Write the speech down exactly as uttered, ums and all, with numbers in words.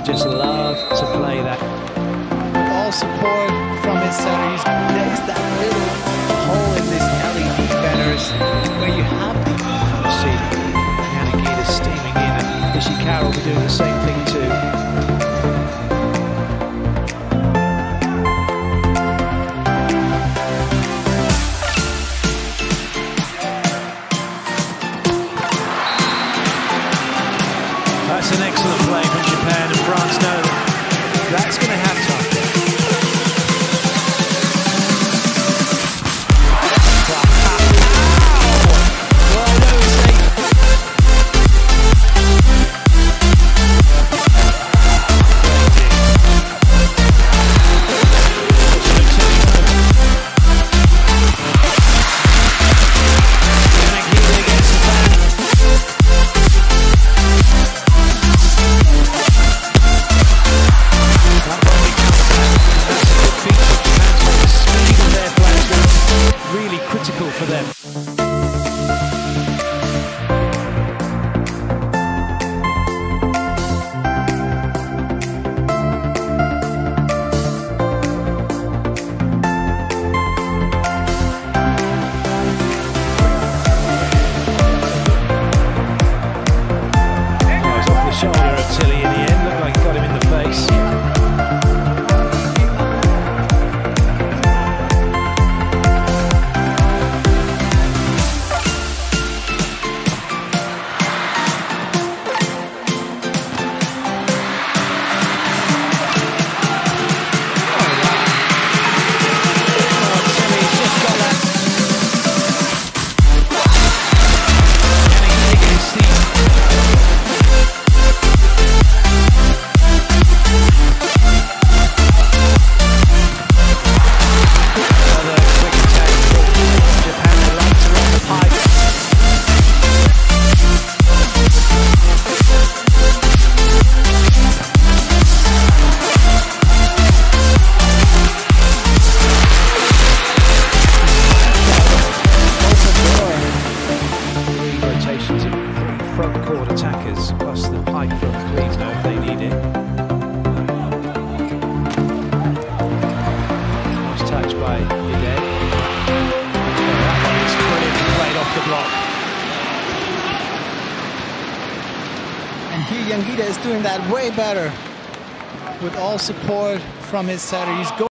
just love to play that. With all support from his setter, he's placed that little hole in this L E D banners where you have the... You see Yanagida steaming in, and Ishikawa will be doing the same thing too. That's an excellent play from Japan, and France know that that's going to have time. Well, no mistake. Yanagida gets the back. Really critical for them. Oh, it's off the shoulder of Tilly in the end. Looked like he got him in the face. Rotations of three front court attackers, plus the pike foot cleaves now if they need it. Nice touch by Ide. Oh, that one is brilliantly played off the block. And here Yanagida is doing that way better. With all support from his setter, he's going